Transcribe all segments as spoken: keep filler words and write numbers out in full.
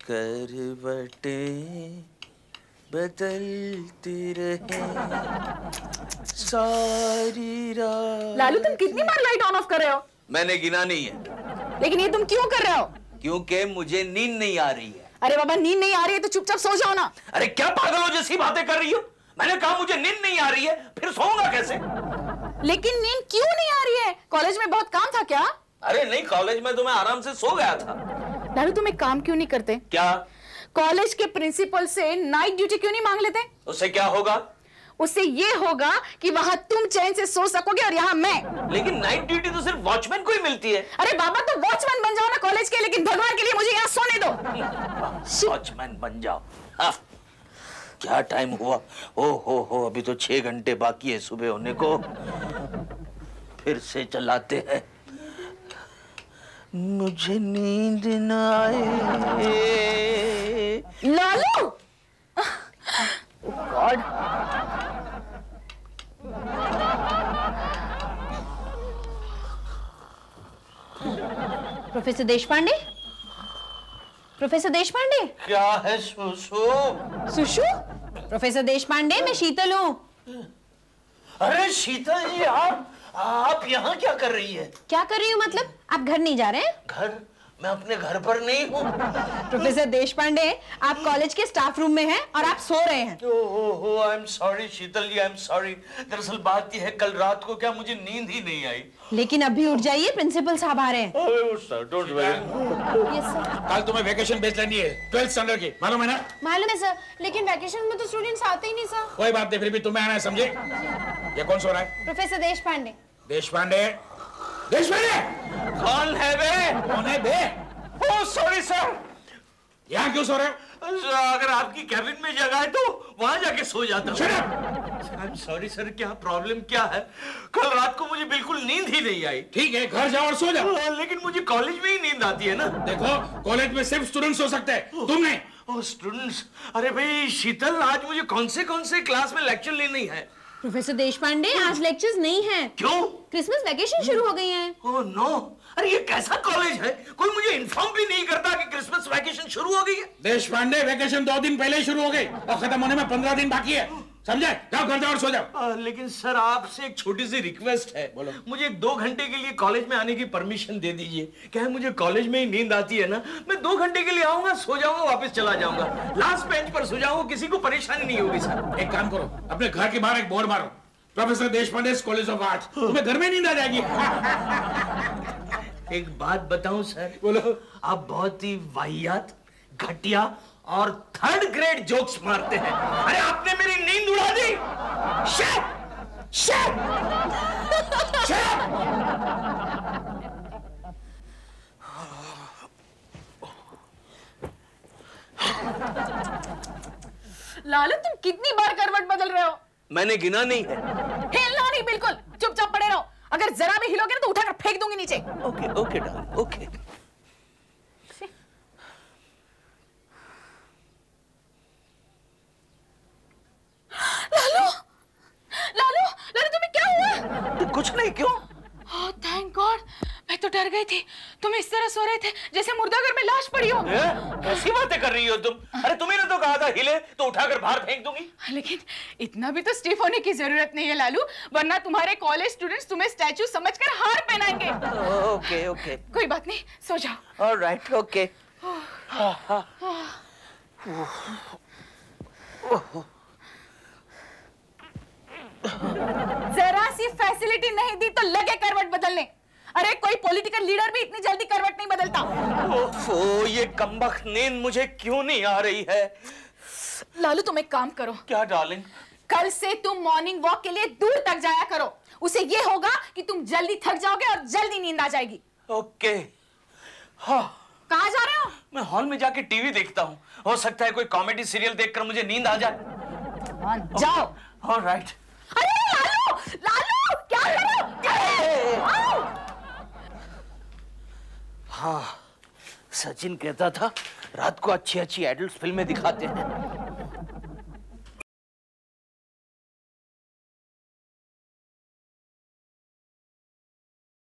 करवटें बदलती रहे सारी रात। लालू तुम कितनी बार लाइट ऑन ऑफ कर रहे हो? मैंने गिना नहीं है। लेकिन ये तुम क्यों कर रहे हो? क्योंकि मुझे नींद नहीं आ रही है। अरे बाबा नींद नहीं आ रही है तो चुपचाप सो जाओ ना। अरे क्या पागलों जैसी बातें कर रही हो? मैंने कहा मुझे नींद नहीं आ रही है, फिर सोऊंगा कैसे? लेकिन नींद क्यों नहीं आ रही है? कॉलेज में बहुत काम था क्या? अरे नहीं, कॉलेज में तो मैं आराम से सो गया था। लालू तुम एक काम क्यों नहीं करते? क्या? कॉलेज के प्रिंसिपल से नाइट ड्यूटी क्यों नहीं मांग लेते? उससे क्या होगा? उससे ये होगा कि वहां तुम चैन से सो सकोगे और यहाँ मैं। लेकिन नाइट ड्यूटी तो सिर्फ वॉचमैन को ही मिलती है। अरे बाबा तो वॉचमैन बन जाओ ना कॉलेज के, लेकिन भगवान के लिए मुझे यहाँ सोने दो। वॉचमैन बन जाओ? हाँ। क्या टाइम हुआ? ओ हो हो अभी तो छह घंटे बाकी है सुबह होने को। फिर से चलाते हैं। मुझे नींद न आए। Lalu god. Professor Deshpande, professor Deshpande. क्या है सुसु? सुशु? प्रोफेसर देशपांडे मैं शीतल हूँ। अरे शीतल जी, आप आप यहाँ क्या कर रही है? क्या कर रही हूँ मतलब? आप घर नहीं जा रहे हैं? घर? मैं अपने घर पर नहीं हूँ। प्रोफेसर देशपांडे आप कॉलेज के स्टाफ रूम में हैं और आप सो रहे हैं। Oh I am sorry Sheetal ji, I am sorry. दरअसल बात यह है, कल रात को क्या मुझे नींद ही नहीं आई। लेकिन अभी उठ जाइए, प्रिंसिपल साहब आ रहे हैं। Don't worry. Yes sir. कल तुम्हें वेकेशन बेच लेनी है ट्वेल्थ स्टैंडर्ड की, मालूम है ना? मालूम है सर, लेकिन वेकेशन में तो स्टूडेंट्स आते ही नहीं सर। कोई बात नहीं, फिर भी तुम्हें आना है, समझे? ये कौन सो रहा है? प्रोफेसर देशपांडे। देशपांडे? देशपांडे कौन है बे? कौन है बे? Oh sorry sir. यहाँ क्यों सो रहे हो? अगर आपकी कैबिन में जगह है तो वहां जाके सो जाता हूँ। I am sorry sir. क्या प्रॉब्लम क्या है? कल रात को मुझे बिल्कुल नींद ही नहीं आई। ठीक है, घर जाओ और सो जाओ। लेकिन मुझे कॉलेज में ही नींद आती है ना। देखो, कॉलेज में सिर्फ स्टूडेंट सो सकते हैं, तुम नहीं। Oh students. अरे भाई शीतल, आज मुझे कौन से कौन से क्लास में लेक्चर लेनी है? प्रोफेसर देशपांडे आज लेक्चर्स नहीं हैं। क्यों? क्रिसमस वेकेशन शुरू हो गई है। Oh no. अरे ये कैसा कॉलेज है? कोई मुझे इन्फॉर्म भी नहीं करता कि क्रिसमस वैकेशन शुरू हो गई है। देशपांडे वैकेशन दो दिन पहले ही शुरू हो गई और खत्म होने में पंद्रह दिन बाकी है, समझे? जाओ घर जाओ और सो जाओ। आ, लेकिन सर आपसे एक छोटी सी रिक्वेस्ट है। बोलो। मुझे दो घंटे के लिए कॉलेज में आने की परमिशन दे दीजिए। क्या है, मुझे कॉलेज में ही नींद आती है ना। मैं दो घंटे के लिए आऊंगा, सो जाऊंगा, वापस चला जाऊंगा। लास्ट बेंच पर सो जाऊंगा, किसी को परेशानी नहीं होगी सर। एक काम करो, अपने घर के बाहर एक बोर्ड मारो, professor Deshpande college of art. तुम्हें घर में नींद आ जाएगी। एक बात बताऊं सर? बोलो। आप बहुत ही वाहियात, घटिया और थर्ड ग्रेड जोक्स मारते हैं। अरे आपने मेरी नींद उड़ा दी। शिट! शिट! शिट! लालू तुम कितनी बार करवट बदल रहे हो? मैंने गिना नहीं है। हिलना नहीं, बिल्कुल चुपचाप पड़े रहो। अगर जरा भी हिलोगे ना तो उठाकर फेंक दूंगी नीचे। Okay okay darling, okay. Lalu Lalu Lalu तुम्हें क्या हुआ? तो कुछ नहीं। क्यों? ओह थैंक गॉड, मैं तो डर गई थी। तुम इस तरह सो रहे थे जैसे मुर्दाघर में लाश पड़ी हो। कैसी बातें कर रही हो तुम? अरे तुम्हें ना तो कहा था हिले तो उठाकर बाहर फेंक दूंगी। लेकिन इतना भी तो स्टिफ होने की जरूरत नहीं है लालू, वरना तुम्हारे कॉलेज स्टूडेंट्स तुम्हें स्टैचू समझकर हार पहनाएंगे। ओके ओके, कोई बात नहीं, सो जाओ। Alright okay. जरा सी फैसिलिटी नहीं दी तो लगे करवट बदलने। अरे कोई पॉलिटिकल लीडर भी इतनी जल्दी करवट नहीं बदलता। ओफो, ये कमबख्त नींद मुझे क्यों नहीं आ रही है? लालू तुम एक काम करो। क्या डार्लिंग? कल से तुम मॉर्निंग वॉक के लिए दूर तक जाया करो। उसे ये होगा कि तुम जल्दी थक जाओगे और जल्दी नींद आ जाएगी। ओके। हाँ। कहाँ जा रहे हो? मैं हॉल में जाके टीवी देखता हूँ। हो सकता है कोई कॉमेडी सीरियल देखकर मुझे नींद आ जाए। हाँ, जाओ। ऑलराइट। अरे लालू लालू क्या कर रहे हो? हाँ, सचिन कहता था रात को अच्छी अच्छी एडल्ट फिल्में दिखाते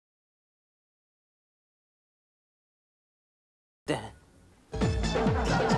हैं।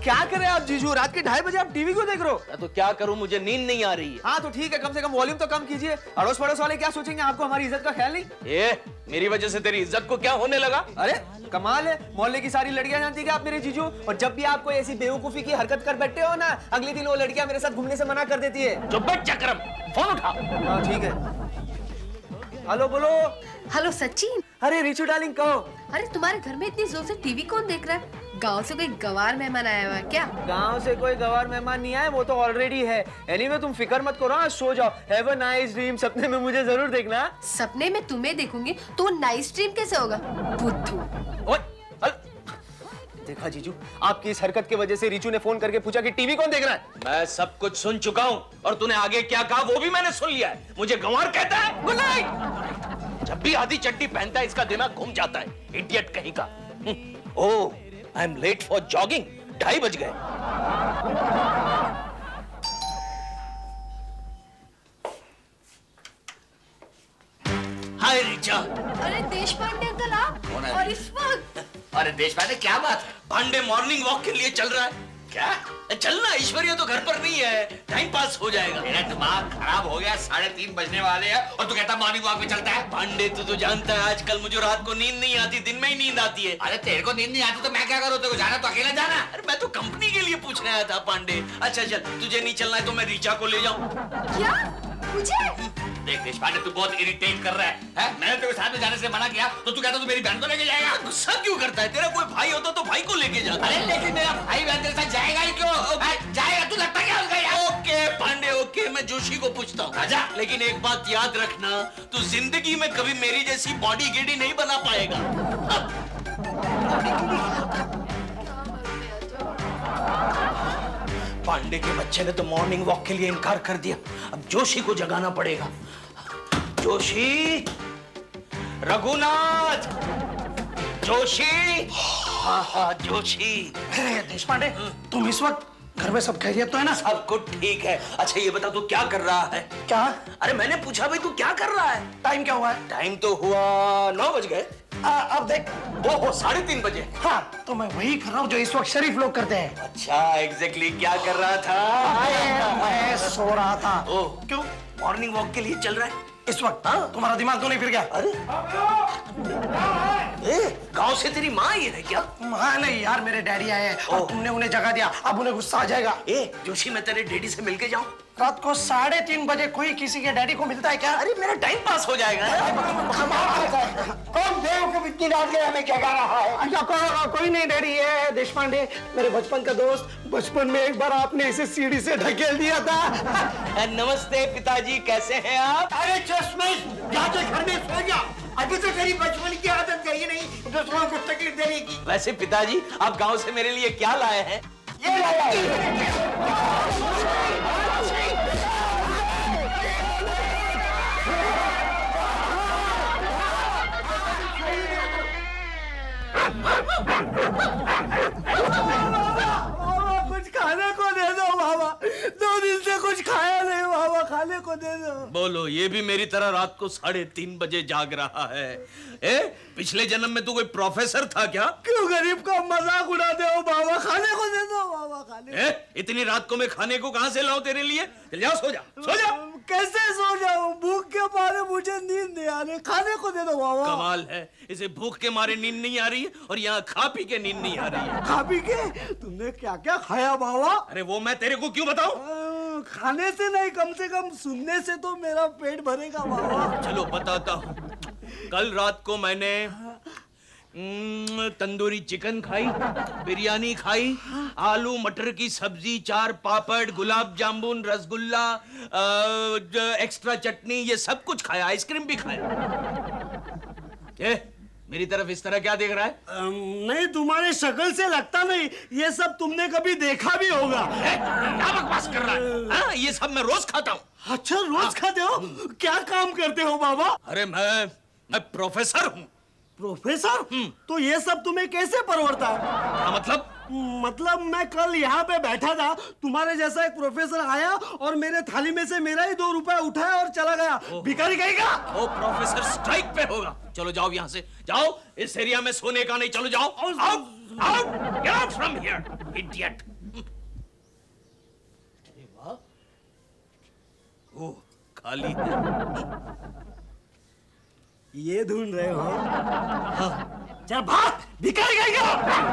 क्या कर रहे हैं आप जीजू? रात के ढाई बजे आप टीवी क्यों देख रहे हो? तो क्या करूं, मुझे नींद नहीं आ रही है। हाँ तो ठीक है, कम से कम वॉल्यूम तो कम कीजिए। अड़ोस पड़ोस वाले क्या सोचेंगे? आपको हमारी इज्जत का ख्याल नहीं? ये मेरी वजह से तेरी इज्जत को क्या होने लगा? अरे कमाल है, मोहल्ले की सारी लड़कियां जानती है आप मेरे जीजू, और जब भी आप कोई ऐसी बेवकूफी की हरकत कर बैठे हो ना, अगले दिन वो लड़कियां मेरे साथ घूमने से मना कर देती है। चुप बैठ चक्रम, फोन उठा। हाँ ठीक है। हेलो बोलो। हेलो सचिन। अरे रिचू डार्लिंग कहो। अरे तुम्हारे घर में इतनी जोर से टीवी कौन देख रहा है? गांव से कोई गवार मेहमान आया हुआ है क्या? गांव से कोई गवार मेहमान नहीं आया, वो तो ऑलरेडी है। एनीवे तुम फिक्र मत करो, आज सो जाओ। Have a nice dream. सपने में मुझे जरूर देखना। सपने में तुम्हें देखूंगी तो नाइस ड्रीम कैसे होगा बुद्धू? ओए देखा जीजू, आपकी इस हरकत की वजह से रिचू ने फोन करके पूछा कि टीवी कौन देख रहा है। मैं सब कुछ सुन चुका हूँ और तूने आगे क्या कहा वो भी मैंने सुन लिया है। मुझे गंवार कहता है। Good night. जब भी आधी चड्डी पहनता है इसका दिमाग घूम जाता है, इडियट कहीं का। Oh, I am late for jogging. ढाई बज गए। हाय रिचा। अरे देशपांडे अंकल आप? और इस वक्त? अरे देशपांडे क्या बात है? पांडे मॉर्निंग वॉक के लिए चल रहा है क्या? चलना, ऐश्वर्या तो घर पर नहीं है, टाइम पास हो जाएगा। मेरा दिमाग खराब हो गया, साढ़े तीन बजने वाले हैं और तू कहता मॉर्निंग वॉक में चलता है। पांडे तू तो जानता है आजकल मुझे रात को नींद नहीं आती, दिन में ही नींद आती है। अरे तेरे को नींद नहीं आती तो मैं क्या करूँ? तेरे को जाना तो अकेला जाना। अरे मैं तो कंपनी के लिए पूछने आया था पांडे। अच्छा चल, तुझे नहीं चलना है तो मैं रीचा को ले जाऊं। क्या? मुझे? देख देशपांडे तू बहुत इरिटेट कर रहा है, है? मैंने तेरे साथ में जाने से मना किया तो तू कहता तू मेरी बहन को लेके जाएगा। गुस्सा क्यों करता है? तेरा कोई भाई होता तो भाई को लेके जाता। अरे लेकिन मेरा भाई बहन तेरे साथ जाएगा ही क्यों? जाएगा तू, लगता क्या उसका यार? ओके पांडे ओके, मैं जोशी को पूछता हूँ। आजा। लेकिन एक बात याद रखना, तू जिंदगी में कभी मेरी जैसी बॉडी गिडी नहीं बना पाएगा। पांडे के बच्चे ने तो मॉर्निंग वॉक के लिए इनकार कर दिया, अब जोशी को जगाना पड़ेगा। जोशी, रघुनाथ, जोशी। हाँ हाँ जोशी। देशपांडे, तुम इस वक्त घर में सब खैरियत तो है ना? सब कुछ ठीक है। अच्छा ये बता तू क्या कर रहा है? क्या? अरे मैंने पूछा भाई तू क्या कर रहा है? टाइम क्या हुआ है? टाइम तो हुआ नौ बज गए। अब देख, ओहो साढ़े तीन बजे। हाँ तो मैं वही कर रहा हूँ जो इस वक्त शरीफ लोग करते हैं। अच्छा एग्जैक्टली क्या कर रहा था? मैं सो रहा था। ओह क्यों? मॉर्निंग वॉक के लिए चल रहा है इस वक्त? हाँ? तुम्हारा दिमाग तो नहीं फिर गया? अरे गांव से तेरी माँ आई है क्या? हाँ नहीं यार, मेरे डैडी आए हैं और तुमने उन्हें जगा दिया, अब उन्हें गुस्सा आ जाएगा। ए जोशी, मैं तेरे डैडी से मिलके जाऊं? रात को साढ़े तीन बजे कोई किसी के डैडी को मिलता है क्या? अरे मेरा टाइम पास हो जाएगा। कौन बेवकूफ इतनी रात में हमें जगा रहा है? अच्छा को, कोई नहीं डैडी, ये देशपांडे मेरे बचपन का दोस्त। बचपन में एक बार आपने इसे सीढ़ी से ढकेल दिया था। नमस्ते पिताजी, कैसे हैं आप? अरे चश्मे, जाके घर में सो जा। अभी तो तेरी बचपन की आदत गई नहीं दूसरों को तकलीफ देने की। वैसे पिताजी आप गांव से मेरे लिए क्या लाए हैं? ये लाया। कुछ खाने को दे दो बाबा, दो दिन से कुछ खाया नहीं बाबा, खाने को दे दो। बोलो, ये भी मेरी तरह रात को साढ़े तीन बजे जाग रहा है? ए, पिछले जन्म में तू कोई प्रोफेसर था क्या? क्यों गरीब का मजाक उड़ाते हो बाबा? खाने को दे दो बाबा, खाने। ए, इतनी रात को मैं खाने को कहां से लाऊं तेरे लिए? चल जाओ, सो जा, सो जा। कैसे सो जाऊं? भूख के मारे मुझे नींद नहीं आ रही, खाने को दे दो बाबा। कमाल है, इसे भूख के मारे नींद नहीं आ रही है और यहाँ खा पी के नींद नहीं आ रही है। खा पी के? तुमने क्या क्या खाया बाबा? अरे वो मैं तेरे को क्यों बताऊं? खाने से नहीं, कम से कम सुनने से तो मेरा पेट भरेगा बाबा। चलो बताता हूँ। कल रात को मैंने तंदूरी चिकन खाई, बिरयानी खाई, आलू मटर की सब्जी, चार पापड़, गुलाब जामुन, रसगुल्ला, एक्स्ट्रा चटनी, ये सब कुछ खाया। आइसक्रीम भी खाया। ए, मेरी तरफ इस तरह क्या देख रहा है? um, नहीं, तुम्हारे शक्ल से लगता नहीं ये सब तुमने कभी देखा भी होगा। क्या बकवास कर रहा है? हाँ, ये सब मैं रोज खाता हूँ। अच्छा रोज खाते हो? क्या काम करते हो बाबा? अरे मैं मैं प्रोफेसर हूँ। प्रोफेसर? तो ये सब तुम्हें कैसे परवड़ता है? क्या मतलब? मतलब मैं कल यहाँ पे बैठा था, तुम्हारे जैसा एक प्रोफेसर आया और मेरे थाली में से मेरा ही दो रुपए उठाया और चला गया। भिखारी कहेगा। वो प्रोफेसर स्ट्राइक पे होगा। चलो जाओ यहाँ से, जाओ। इस एरिया में सोने का नहीं। चलो जाओ, out, out, get out from here, idiot. Oh, खाली है। ये ढूंढ रहे हो? हाँ। चल भाग, भिखारी गई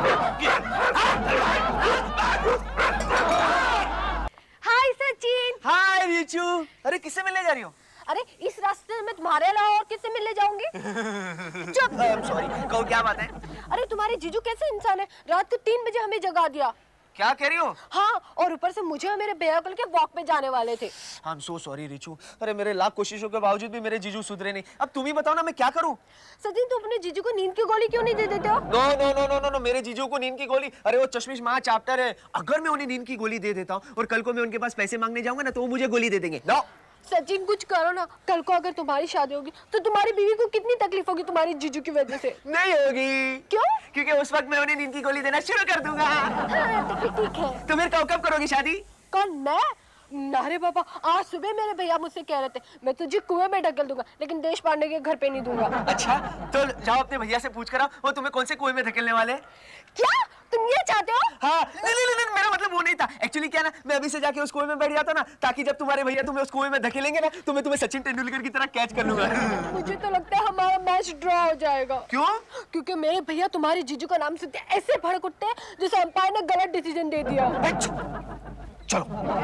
हाय सचिन। हाय रिचू। अरे किससे मिलने जा रही हो? अरे इस रास्ते में तुम्हारे अलावा और किससे मिलने जाऊंगी? चुप। I am sorry. कहो क्या बात है? अरे तुम्हारे जीजू कैसे इंसान है, रात को तीन बजे हमें जगा दिया। क्या कह रही हो? हाँ, और ऊपर से मुझे और मेरे भैया को लेके वॉक पे जाने वाले थे। I am so sorry Richu. अरे मेरे लाख कोशिशों के बावजूद भी मेरे जीजू सुधरे नहीं। अब तुम ही बताओ ना मैं क्या करूं? सचिन तुम अपने जीजू को नींद की गोली क्यों नहीं दे देते हो? No no no no no no मेरे जीजू को नींद की गोली, अरे वो चश्मिश महा चैप्टर है। अगर मैं उन्हें नींद की गोली दे देता हूँ और कल को मैं उनके पास पैसे मांगने जाऊंगा ना तो वो मुझे गोली दे देंगे। नो सचिन कुछ करो ना, कल को अगर तुम्हारी शादी होगी तो तुम्हारी बीवी को कितनी तकलीफ होगी तुम्हारी जीजू की वजह से। नहीं होगी। क्यों? क्योंकि उस वक्त मैं उन्हें नींद की गोली देना शुरू कर दूंगा। हाँ, तो फिर ठीक है। तो फिर कब कब करोगी शादी? कौन, मैं? अरे बाबा, आज सुबह मेरे भैया मुझसे कह रहे थे मैं तुझे कुएं में ढकेल दूंगा, लेकिन देश पांडे के घर पे नहीं दूंगा। अच्छा, तो जाओ अपने भैया से पूछ कर आओ वो तुम्हें कौन से कुएं में धकेलने वाले। क्या तुम ये चाहते हो? हाँ, नहीं नहीं नहीं मेरा मतलब वो नहीं था। एक्चुअली क्या ना, मैं अभी से जाके उस कुएं में बैठ जाता ना, ताकि जब तुम्हारे भैया तुम्हें उस कुएं में धकेलेंगे ना तो मैं तुम्हें सचिन तेंदुलकर की तरह कैच कर लूंगा। मुझे तो लगता है हमारा मैच ड्रॉ हो जाएगा। क्यों? क्योंकि मेरे भैया तुम्हारे जीजू का नाम सुनते ऐसे भड़क उठते हैं जैसे अंपायर ने गलत डिसीजन दे दिया। चलो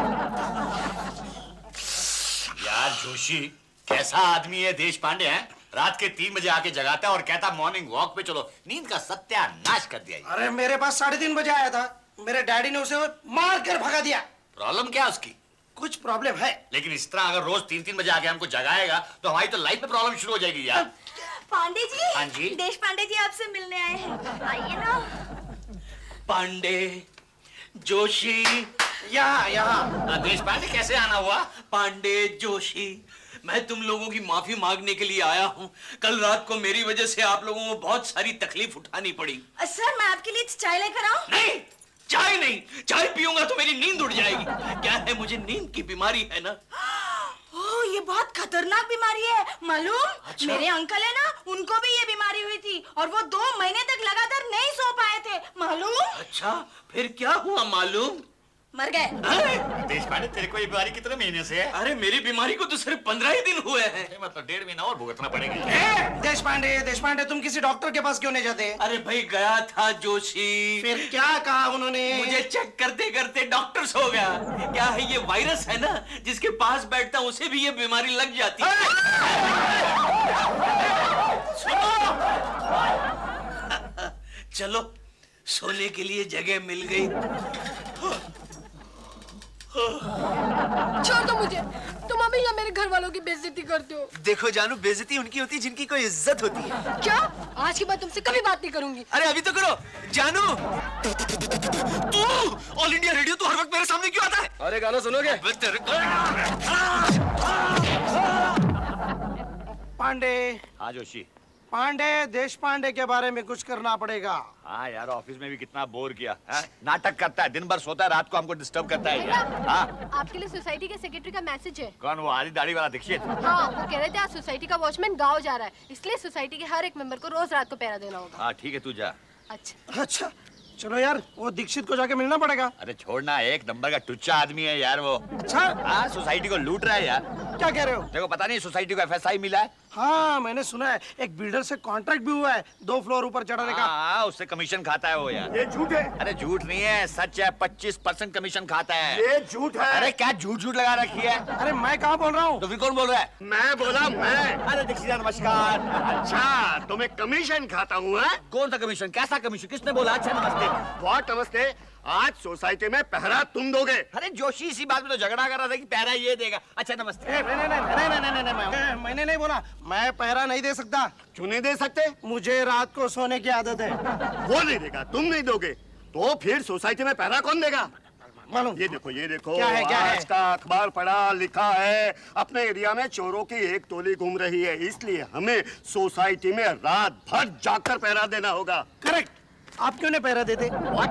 यार जोशी, कैसा आदमी है देश पांडे है? रात के तीन बजे आके जगाता है और कहता मॉर्निंग वॉक पे चलो। नींद का सत्यानाश कर दिया। अरे मेरे पास साढ़े तीन बजे आया था, मेरे डैडी ने उसे मार कर भगा दिया। प्रॉब्लम क्या उसकी? कुछ प्रॉब्लम है, लेकिन इस तरह अगर रोज तीन तीन बजे आके हमको जगाएगा तो हमारी तो लाइफ में प्रॉब्लम शुरू हो जाएगी यार। पांडे जी। हाँ जी। देश पांडे जी आपसे मिलने आए हैं, आइए ना। पांडे, जोशी, यहाँ यहाँ। देश पांडे कैसे आना हुआ? पांडे, जोशी, मैं तुम लोगों की माफी मांगने के लिए आया हूँ। कल रात को मेरी वजह से आप लोगों को बहुत सारी तकलीफ उठानी पड़ी। सर मैं आपके लिए चाय लेकर आऊं? नहीं, चाय नहीं। चाय पीऊंगा तो मेरी नींद उड़ जाएगी। क्या है, मुझे नींद की बीमारी है ना। ओह, ये बहुत खतरनाक बीमारी है मालूम? अच्छा? मेरे अंकल है ना, उनको भी ये बीमारी हुई थी और वो दो महीने तक लगातार नहीं सो पाए थे मालूम? अच्छा, फिर क्या हुआ मालूम? मर गए। देश पांडे तेरे को ये बीमारी कितने महीने से है? अरे मेरी बीमारी को तो सिर्फ पंद्रह ही दिन हुए हैं। मतलब डेढ़ महीना और भुगतना पड़ेगा। देश पांडे, देश पांडे तुम किसी डॉक्टर के पास क्यों नहीं जाते? अरे भाई गया था जोशी। फिर क्या कहा उन्होंने? मुझे चेक करते करते डॉक्टर सो गया। क्या है, ये वायरस है ना, जिसके पास बैठता उसे भी ये बीमारी लग जाती है। चलो, सोने के लिए जगह मिल गई। छोड़ दो मुझे, तुम हमेशा मेरे घर वालों की बेइज्जती करते हो। देखो जानू, बेइज्जती उनकी होती है जिनकी कोई इज्जत होती है। क्या? आज के बाद तुमसे कभी बात नहीं करूंगी। अरे अभी तो करो जानू। तू ऑल इंडिया रेडियो तो हर वक्त मेरे सामने क्यों आता है? अरे गाना सुनोगे? पांडे, हाँ जोशी। पांडे, देश पांडे के बारे में कुछ करना पड़ेगा। हाँ यार, ऑफिस में भी कितना बोर किया है? नाटक करता है, दिन भर सोता है, रात को हमको डिस्टर्ब करता है यार। हाँ? आपके लिए सोसाइटी के सेक्रेटरी का मैसेज है। कौन, वो आधी दाढ़ी वाला दीक्षित? हाँ, वो कह रहे थे आज सोसाइटी का वॉचमैन गाँव जा रहा है, इसलिए सोसाइटी के हर एक मेंबर को रोज रात को पहरा देना होगा। हाँ ठीक है, तू जा। अच्छा अच्छा, चलो यार, वो दीक्षित को जाके मिलना पड़ेगा। अरे छोड़ना, एक नंबर का टुच्चा आदमी है यार वो। अच्छा? हाँ, सोसाइटी को लूट रहा है यार। क्या कह रहे हो? देखो पता नहीं, सोसाइटी को एफ एस आई मिला है। हाँ, मैंने सुना है एक बिल्डर से कॉन्ट्रैक्ट भी हुआ है दो फ्लोर ऊपर चढ़ाने का। हाँ, उससे कमीशन खाता है वो यार। ये झूठ है। अरे झूठ नहीं है, सच है। पच्चीस परसेंट कमीशन खाता है। ये झूठ है। अरे क्या झूठ झूठ लगा रखी है? अरे मैं कहाँ बोल रहा हूँ? तो फिर कौन बोल रहा है? मैं बोला मैं। अरे दीक्षित नमस्कार। अच्छा, तो मैं कमीशन खाता हूँ? कौन सा कमीशन? कैसा कमीशन? किसने बोला? अच्छा नमस्ते। बहुत नमस्ते। आज सोसाइटी में पहरा तुम दोगे। अरे जोशी, इसी बात में तो झगड़ा कर रहा था कि पहरा ये देगा। अच्छा नमस्ते। नहीं नहीं नहीं नहीं नहीं नहीं नहीं मैं, मैंने नहीं बोला। मैं पहरा नहीं दे सकता। क्यों नहीं दे सकते? मुझे रात को सोने की आदत है। वो नहीं देगा, तुम नहीं दोगे, तो फिर सोसाइटी में पहरा कौन देगा? मालूम? ये देखो, ये देखो, क्या है, क्या है? आज का अखबार पढ़ा, लिखा है अपने एरिया में चोरों की एक टोली घूम रही है, इसलिए हमें सोसाइटी में रात भर जाकर पहरा देना होगा। करेक्ट। आप क्यों नहीं पहरा देते?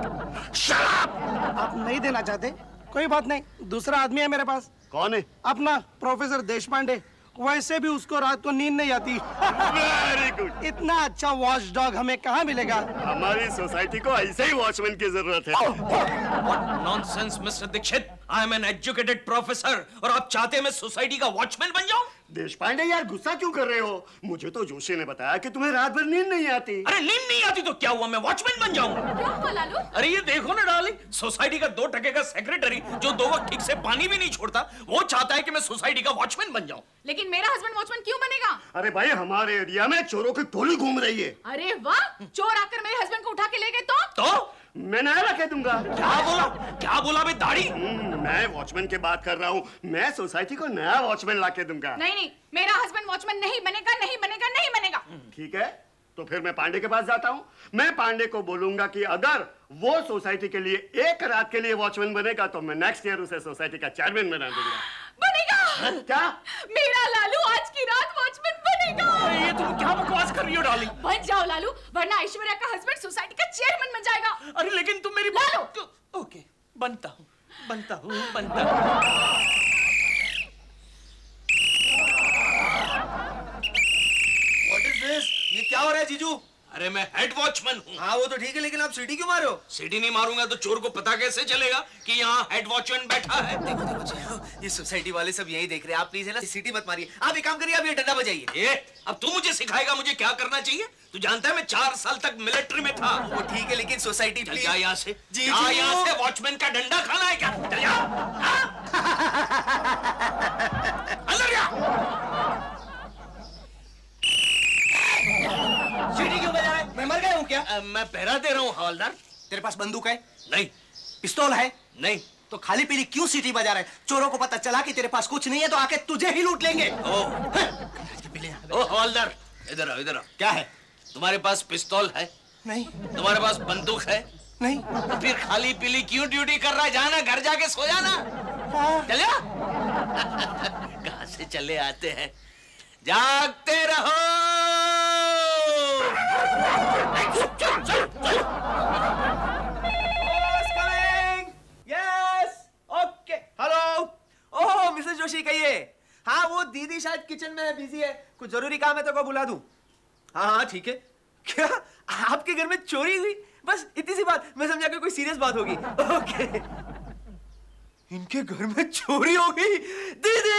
आप नहीं देना चाहते? कोई बात नहीं, दूसरा आदमी है मेरे पास। कौन है? अपना प्रोफेसर देश पांडे। वैसे भी उसको रात को नींद नहीं आती। Very good. इतना अच्छा वॉच डॉग हमें कहाँ मिलेगा? हमारी सोसाइटी को ऐसे ही वॉचमैन की जरूरत है। Nonsense Mister Dikshit, I am an educated professor और आप चाहते हैं मैं सोसाइटी का वॉचमैन बन जाऊं? देश पांडे यार गुस्सा क्यों कर रहे हो? मुझे तो जोशी ने बताया कि तुम्हें रात भर नींद नहीं आती। अरे नींद नहीं आती तो क्या हुआ, मैं वॉचमैन बन जाऊंगा। क्या हुआ लालू? अरे ये देखो ना डार्लिंग, सोसाइटी का दो टके का सेक्रेटरी जो दो वक्त ठीक से पानी भी नहीं छोड़ता, वो चाहता है कि मैं सोसाइटी का वॉचमैन बन जाऊं। लेकिन मेरा हस्बैंड वॉचमैन क्यों बनेगा? अरे भाई हमारे एरिया में चोरों की टोली घूम रही है। अरे वाह, चोर आकर मेरे हस्बैंड को उठा के ले गए तो? तो मैं नया रखे दूंगा। क्या बोला? क्या बोला बे दाढ़ी? मैं वॉचमैन की बात कर रहा हूँ। मैं सोसाइटी को नया वॉचमैन लाके दूंगा। नहीं नहीं, मेरा हस्बैंड वॉचमैन नहीं बनेगा, नहीं बनेगा, नहीं बनेगा। ठीक है, तो फिर मैं पांडे के पास जाता हूँ। मैं पांडे को बोलूंगा कि अगर वो सोसाइटी के लिए एक रात के लिए वॉचमैन बनेगा तो मैं नेक्स्ट ईयर उसे सोसाइटी का चेयरमैन बना दूंगा। बनेगा? क्या? मेरा लालू आज की रात वॉचमैन बनेगा। ये तुम क्या बकवास कर रही हो डार्लिंग? बन जाओ लालू, वरना ऐश्वर्या का हस्बैंड सोसाइटी का चेयरमैन बन जाएगा। अरे लेकिन तुम मेरी लालू। ओके, बनता हूँ, बनता हूँ, बनता हूँ। What is this? ये क्या हो रहा है जीजू? अरे मैं हेड वॉचमैन हूँ। हाँ वो तो ठीक है, लेकिन आप सीटी क्यों मारो? सीटी नहीं मारूंगा तो चोर को पता कैसे चलेगा कि यहाँ हेड वॉचमैन बैठा है? देखो देखो देखो, ये सोसाइटी वाले सब यही देख रहे हैं। आप प्लीज है ना सीटी मत मारिए। आप एक काम करिए, आप ये डंडा बजाइए। ए, अब तू मुझे सिखाएगा मुझे क्या करना चाहिए? तू जानता है मैं चार साल तक मिलिट्री में था। वो ठीक है, लेकिन सोसाइटी चल जा यहाँ से। जी जा जी यहाँ से, वॉचमैन का डंडा खाना है क्या? चल जा। अंदर जा। सीटी क्यों बजा रहा है? मैं मर गया हूँ क्या? आ, मैं पहरा दे रहा हूँ हवलदार। तेरे पास बंदूक है? नहीं। पिस्तौल है? नहीं। तो खाली पीली क्यों सीटी बजा रहा है? चोरों को पता चला कि तेरे पास कुछ नहीं है तो आके तुझे ही लूट लेंगे। ओ, ओ हवलदार, इधर आओ, इधर आओ। क्या है? तुम्हारे पास पिस्तौल है? नहीं। तुम्हारे पास बंदूक है? नहीं। तो फिर खाली पीली क्यों ड्यूटी कर रहा है? जाना घर जाके सो जाना। चल जा। कहाँ से चले आते हैं? जागते रहो। Yes, okay, hello. Oh Mrs Joshi कहिए। हाँ वो दीदी शायद किचन में है, बिजी है, कुछ जरूरी काम है तो को बुला दूं। हाँ हाँ ठीक है। क्या आपके घर में चोरी हुई? बस इतनी सी बात, मैं समझा कि कोई सीरियस बात होगी। ओके। इनके घर में चोरी हो गई। दीदी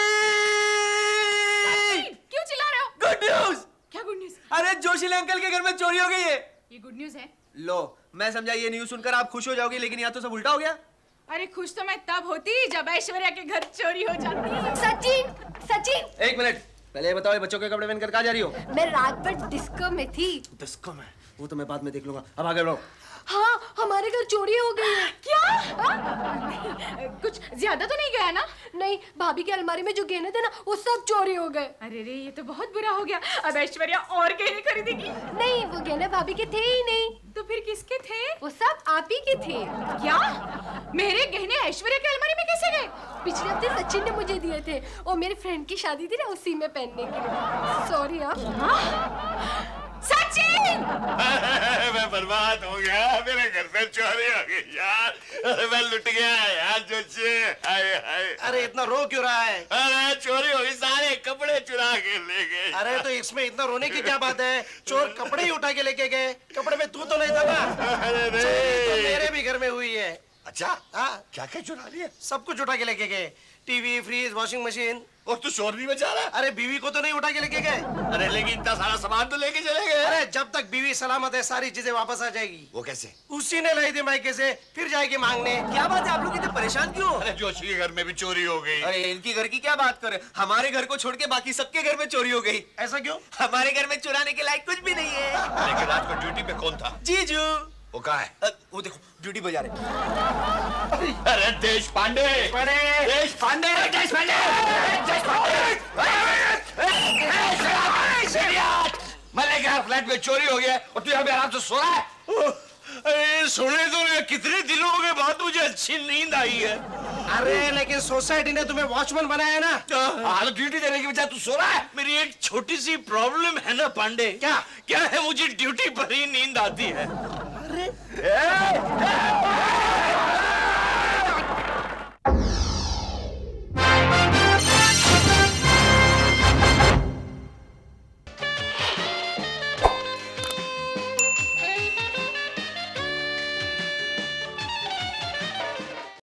क्यों चिल्ला रहे हो? Good news. क्या गुड न्यूज? अरे जोशीले अंकल के घर में चोरी हो गई है। ये गुड न्यूज है? लो, मैं समझा ये न्यूज सुनकर आप खुश हो जाओगी, लेकिन यहाँ तो सब उल्टा हो गया। अरे खुश तो मैं तब होती जब ऐश्वर्या के घर चोरी हो जाती। सचिन, सचिन, एक मिनट, पहले ये बताओ ये बच्चों के कपड़े पहनकर कहाँ जा रही हो? मैं रात भर डिस्को में थी। डिस्को में? वो तो मैं बाद में देख लूंगा, अब आगे बढ़ो। हाँ हमारे घर चोरी हो गई है। क्या? नहीं, कुछ ज्यादा तो नहीं गया ना? नहीं, भाभी के अलमारी में जो गहने थे ना वो सब चोरी हो गए। अरे रे, ये तो बहुत बुरा हो गया। अब ऐश्वर्या और गहने खरीदेगी? नहीं, वो गहने भाभी के थे ही नहीं। तो फिर किसके थे? वो सब आप ही के थे। क्या? मेरे गहने ऐश्वर्या के अलमारी में कैसे गए? पिछले हफ्ते सचिन ने मुझे दिए थे, और मेरी फ्रेंड की शादी थी ना उसी में पहनने के लिए। सॉरी आप। सचिन! मैं बर्बाद हो गया, मेरे घर पे चोरी हो गई यार। मैं लुट गया यार जोशी। हाय हाय। अरे इतना रो क्यों रहा है? अरे चोरी हो गई, सारे कपड़े चुरा के ले गए। अरे तो इसमें इतना रोने की क्या बात है? चोर कपड़े ही उठा के लेके गए। कपड़े में तू तो नहीं था ना? अरे चोरी तो मेरे भी घर में हुई है। अच्छा, हाँ, क्या क्या चुरा लिया? सब कुछ उठा के लेके गए। TV, fridge, washing machine. और तू चोर नहीं बचा रहा? अरे बीवी को तो नहीं उठा के लेके गए। अरे लेकिन इतना सारा सामान तो लेके चले गए। अरे जब तक बीवी सलामत है सारी चीजें वापस आ जाएगी। वो कैसे? उसी ने लाई थी मायके से, फिर जाएगी मांगने। क्या बात है, आप लोग इतने परेशान क्यों? अरे जोशी के घर में भी चोरी हो गई। अरे इनकी घर की क्या बात करे, हमारे घर को छोड़ के बाकी सबके घर में चोरी हो गई। ऐसा क्यों? हमारे घर में चुराने के लायक कुछ भी नहीं है। लेकिन रात को ड्यूटी पे कौन था? जीजू। वो कहाँ है? अ, वो देखो ड्यूटी बजा रहे। अरे देश पांडे, देश पांडे, देश पांडे, देश पांडे। मैं लेके आया फ्लैट में चोरी हो गया और तू यहाँ पे आराम से सो रहा है। अरे सोने तो नहीं, कितने दिनों के बाद मुझे अच्छी नींद आई है। अरे लेकिन सोसाइटी ने तुम्हें वॉचमैन बनाया ना। हाँ, ड्यूटी देने की बजाय तू सो रहा है। मेरी एक छोटी सी प्रॉब्लम है ना पांडे। क्या? क्या है, मुझे ड्यूटी पर ही नींद आती है। अरे